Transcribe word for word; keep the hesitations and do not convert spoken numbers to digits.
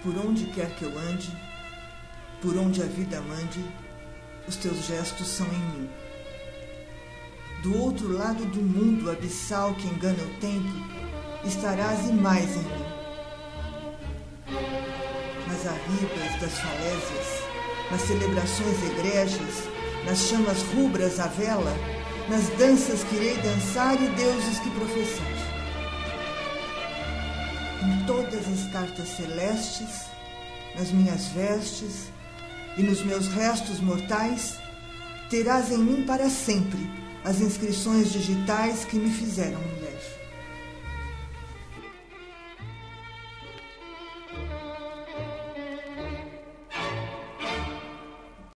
Por onde quer que eu ande, por onde a vida mande, os teus gestos são em mim. Do outro lado do mundo abissal que engana o tempo, estarás e mais em mim. Nas arribas das falésias, nas celebrações egrégias, nas chamas rubras à vela, nas danças que irei dançar e deuses que professar. Em todas as cartas celestes, nas minhas vestes e nos meus restos mortais, terás em mim para sempre as inscrições digitais que me fizeram